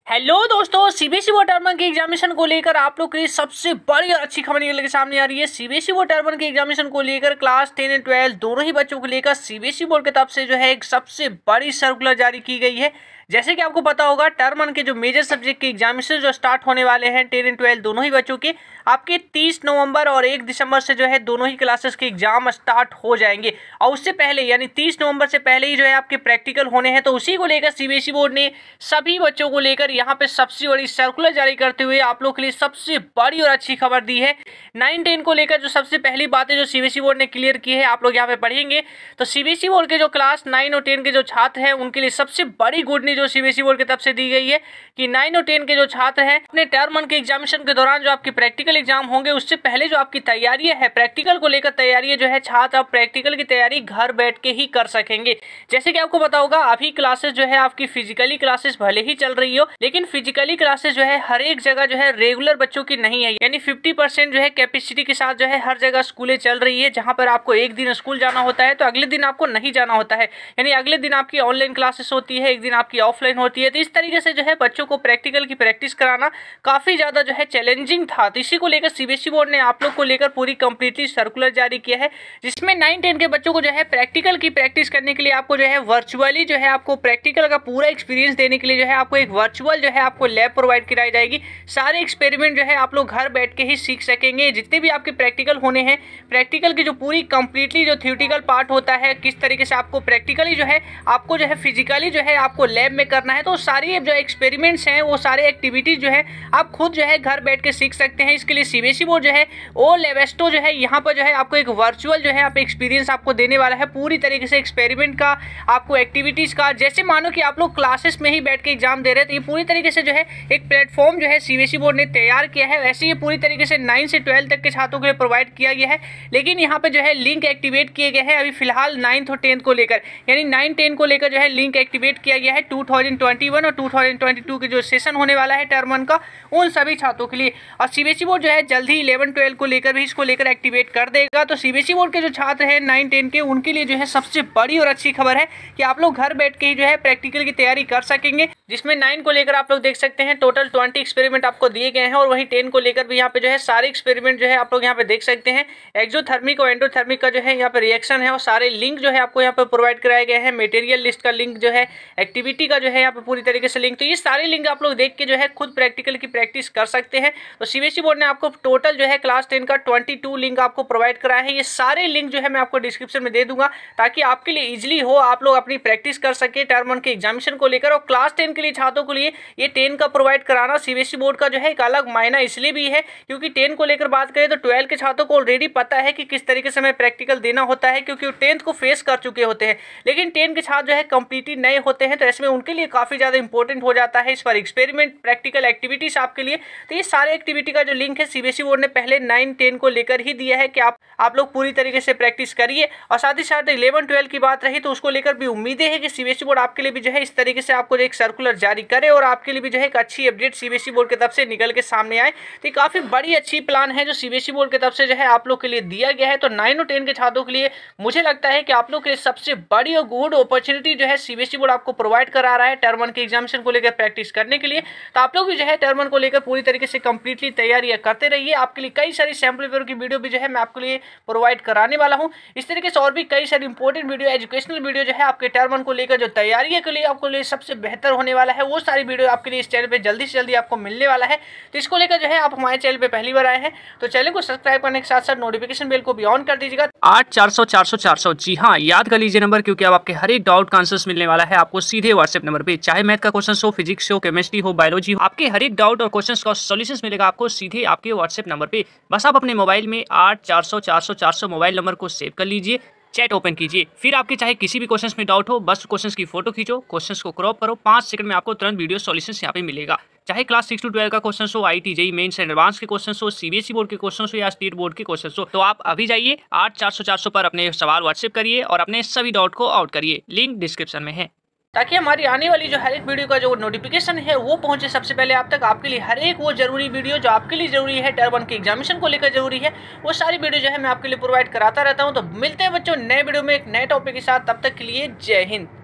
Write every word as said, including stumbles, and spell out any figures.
Hello दोस्तों, CBSE board term के examination को लेकर आप लोग के लिए सबसे बड़ी और अच्छी खबर निकल के सामने आ रही है। सीबीएसई बोर्ड टर्म के एग्जामिनेशन को लेकर क्लास टेन एंड ट्वेल्व दोनों ही बच्चों को लेकर सीबीएसई बोर्ड की तरफ से जो है एक सबसे बड़ी सर्कुलर जारी की गई है। जैसे कि आपको पता होगा, टर्म वन के जो मेजर सब्जेक्ट के एग्जामिनेशन जो स्टार्ट होने वाले हैं टेन एंड ट्वेल्व दोनों ही बच्चों के, आपके तीस नवंबर और एक दिसंबर से जो है दोनों ही क्लासेस के एग्जाम स्टार्ट हो जाएंगे। और उससे पहले यानी तीस नवंबर से पहले ही जो है आपके प्रैक्टिकल होने हैं। तो उसी को लेकर सीबीएसई बोर्ड ने सभी बच्चों को लेकर यहाँ पे सबसे बड़ी सर्कुलर जारी करते हुए आप लोग के लिए सबसे बड़ी और अच्छी खबर दी है। नाइन टेन को लेकर जो सबसे पहली बातें जो सीबीएसई बोर्ड ने क्लियर की है, आप लोग यहाँ पे पढ़ेंगे। तो सीबीएसई बोर्ड के जो क्लास नाइन और टेन के जो छात्र हैं उनके लिए सबसे बड़ी गुड न्यूज जो सीबीएसई बोर्ड की तरफ से दी गई है कि नाइन और टेन के जो छात्र हैं अपने टर्म वन के एग्जामिनेशन के दौरान जो आपके प्रैक्टिकल एग्जाम होंगे उससे पहले जो आपकी तैयारी है प्रैक्टिकल को लेकर तैयारी जो है, छात्र अब प्रैक्टिकल की तैयारी घर बैठ के ही कर सकेंगे। जैसे कि आपको पता होगा, अभी क्लासेस जो है आपकी फिजिकली क्लासेस भले ही चल रही हो, लेकिन फिजिकली क्लासेस जो है हर एक जगह जो है रेगुलर बच्चों की नहीं है। यानी फिफ्टी परसेंट जो है कैपेसिटी के साथ जो है हर जगह स्कूलें चल रही है। जहां पर आपको एक दिन स्कूल जाना होता है तो अगले दिन आपको नहीं जाना होता है। यानी अगले दिन आपकी ऑनलाइन क्लासेस होती है, एक दिन आपकी ऑफलाइन होती है। तो इस तरीके से जो है बच्चों को प्रैक्टिकल की प्रैक्टिस कराना काफी ज्यादा जो है चैलेंजिंग था। तो इसी को लेकर सीबीएसई बोर्ड ने आप लोग को लेकर पूरी कंप्लीटली सर्कुलर जारी किया है, जिसमें नाइन टेन के बच्चों को जो है प्रैक्टिकल की प्रैक्टिस करने के लिए आपको जो है वर्चुअली जो है आपको प्रैक्टिकल का पूरा एक्सपीरियंस देने के लिए जो है आपको एक वर्चुअल जो है आपको लैब प्रोवाइड कराई जाएगी। सारे एक्सपेरिमेंट जो है आप लोग घर बैठ के ही सीख सकेंगे। जितने भी आपके प्रैक्टिकल होने हैं, प्रैक्टिकल की जो पूरी कंप्लीटली जो थ्योरेटिकल पार्ट होता है, किस तरीके से आपको प्रैक्टिकली जो है आपको जो है फिजिकली जो है आपको लैब में करना है, तो सारी जो एक्सपेरिमेंट्स हैं वो सारे एक्टिविटीज जो है आप खुद जो है घर बैठ के सीख सकते हैं। इसके लिए सीबीएसई बोर्ड जो है ओ लेवेस्टो जो है यहाँ पर जो है आपको एक वर्चुअल जो है आप एक्सपीरियंस आपको देने वाला है, पूरी तरीके से एक्सपेरिमेंट का, आपको एक्टिविटीज का। जैसे मानो कि आप लोग क्लासेस में ही बैठ के एग्जाम दे रहे हैं, तो ये पूरी तरीके से जो है एक प्लेटफॉर्म जो है सीबीएसई बोर्ड ने तैयार किया है। वैसे ये पूरी तरीके से नाइन से ट्वेल्व तक के छात्रों के लिए प्रोवाइड किया गया है, लेकिन यहाँ पे जो है लिंक एक्टिवेट किए गए हैं अभी फिलहाल नाइन्थ और टेंथ को लेकर। यानी नाइन टेन को लेकर जो है लिंक एक्टिवेट किया गया है टू थाउजेंड ट्वेंटी वन और टू थाउजेंड ट्वेंटी टू के जो सेशन होने वाला है टर्म वन का, उन सभी छात्रों के लिए। और सीबीएसई बोर्ड जो है जल्द ही इलेवन ट्वेल्व को लेकर भी इसको लेकर एक्टिवेट कर देगा। तो सीबीएसई बोर्ड के जो छात्र हैं नाइन टेन के, उनके लिए जो है सबसे बड़ी और अच्छी खबर है कि आप लोग घर बैठ के ही जो है प्रैक्टिकल की तैयारी कर सकेंगे। जिसमें नाइन को लेकर आप लोग देख सकते हैं टोटल ट्वेंटी एक्सपेरिमेंट आपको दिए गए हैं, और वहीं टेन को लेकर भी यहाँ पे जो है सारे एक्सपेरिमेंट जो है आप लोग यहाँ पे देख सकते हैं। एक्सोथर्मिक और एंडोथर्मिक का जो है यहाँ पे रिएक्शन है और सारे लिंक जो है आपको यहाँ पे प्रोवाइड कराए गए हैं। मटेरियल लिस्ट का लिंक जो है, एक्टिविटी का जो है यहाँ पे पूरी तरीके से लिंक। तो ये सारे लिंक आप लोग देख के जो है खुद प्रैक्टिकल की प्रैक्टिस कर सकते हैं। तो सीबीएसई बोर्ड ने आपको टोटल जो है क्लास टेन का ट्वेंटी टू लिंक आपको प्रोवाइड कराया है। ये सारे लिंक जो है मैं आपको डिस्क्रिप्शन में दे दूंगा, ताकि आपके लिए इजिली हो, आप लोग अपनी प्रैक्टिस कर सके टर्म वन के एग्जामिनेशन को लेकर। और क्लास टेन के लिए छात्रों के लिए ये टेन का प्रोवाइड कराना सीबीएसई बोर्ड का जो है एक अलग मायना इसलिए भी है क्योंकि टेन को लेकर बात करें तो ट्वेल्व के छात्रों को ऑलरेडी पता है कि किस तरीके से हमें प्रैक्टिकल देना होता है, क्योंकि वो टेंथ को फेस कर चुके होते हैं। लेकिन टेन के छात्र जो है कंप्लीटली नए होते हैं, तो ऐसे में उनके लिए काफी ज्यादा इंपॉर्टेंट हो जाता है इस पर एक्सपेरिमेंट प्रैक्टिकल एक्टिविटीज आपके लिए। तो ये सारे एक्टिविटी का जो लिंक है सीबीएसई बोर्ड ने पहले नाइन टेन को लेकर ही दिया है कि आप आप लोग पूरी तरीके से प्रैक्टिस करिए। और साथ ही साथ इलेवन ट्वेल्व की बात रही तो उसको लेकर भी उम्मीदें है कि सीबीएसई बोर्ड आपके लिए भी जो है इस तरीके से आपको एक सर्कुलर जारी करे और आपके लिए भी जो है एक अच्छी अपडेट सीबीएसई बोर्ड की तरफ से निकल के सामने आए। तो काफी बड़ी अच्छी प्लान है जो सीबीएसई बोर्ड की तरफ से जो है आप लोग के लिए दिया गया है। तो नाइन और टेन के छात्रों के लिए मुझे लगता है कि आप लोग के लिए सबसे बड़ी और गुड अपॉर्चुनिटी जो है सीबीएसई बोर्ड आपको प्रोवाइड करा रहा है टर्म वन के एग्जामिनेशन को लेकर प्रैक्टिस करने के लिए। तो आप लोग भी जो है टर्म वन को लेकर पूरी तरीके से कंप्लीटली तैयारियां करते रहिए। आपके लिए कई सारी सैम्पल पेपर की वीडियो भी जो है मैं आपके लिए प्रोवाइड कराने वाला हूं। इस तरीके से और भी कई सारी इंपॉर्टेंट वीडियो, एजुकेशनल वीडियो जो है आपके टर्म वन को लेकर जो तैयारी के लिए आपको लिए सबसे बेहतर होने वाला है, वो सारी वीडियो आपके लिए इस चैनल पे जल्दी से जल्दी आपको मिलने वाला है। तो इसको लेकर जो है आप हमारे चैनल पे पहली बार आए हैं तो चैनल को सब्सक्राइब करने के साथ साथ नोटिफिकेशन बेल को भी ऑन कर दीजिएगा। आठ चार सौ चार सौ चार सौ जी हाँ, याद कर लीजिए नंबर, क्योंकि अब आपके हर एक डाउट का आंसर्स मिलने वाला है आपको सीधे व्हाट्सएप नंबर पे। चाहे मैथ का क्वेश्चन हो, फिजिक्स हो, केमिस्ट्री हो, बायोलॉजी हो, आपके हर एक डाउट और क्वेश्चन का सॉल्यूशन मिलेगा आपको सीधे आपके व्हाट्सएप नंबर पे। बस आप अपने मोबाइल में आठ चार सौ चार सौ चार सौ मोबाइल नंबर को सेव कर लीजिए, चैट ओपन कीजिए, फिर आपके चाहे किसी भी क्वेश्चन में डाउट हो, बस क्वेश्चन की फोटो खींचो, क्वेश्चन को क्रॉप करो, पाँच सेकंड में आपको तुरंत वीडियो सॉल्यूशन यहाँ पे मिलेगा। चाहे क्लास सिक्स टू ट्वेल्व का क्वेश्चन हो, IIT JEE mains and advance के क्वेश्चन हो, सीबीएसई बोर्ड के क्वेश्चन हो या स्टेट बोर्ड के क्वेश्चन हो, तो आप अभी जाइए आठ चार सौ चार सौ पर अपने सवाल व्हाट्सएप करिए और अपने सभी डाउट को आउट करिए। लिंक डिस्क्रिप्शन में है, ताकि हमारी आने वाली जो हर एक वीडियो का जो नोटिफिकेशन है वो पहुंचे सबसे पहले आप तक। आपके लिए हर एक वो जरूरी वीडियो जो आपके लिए जरूरी है, टर्म वन के एग्जामिनेशन को लेकर जरूरी है, वो सारी वीडियो जो है मैं आपके लिए प्रोवाइड कराता रहता हूं। तो मिलते हैं बच्चों नए वीडियो में एक नए टॉपिक के साथ, तब तक के लिए जय हिंद।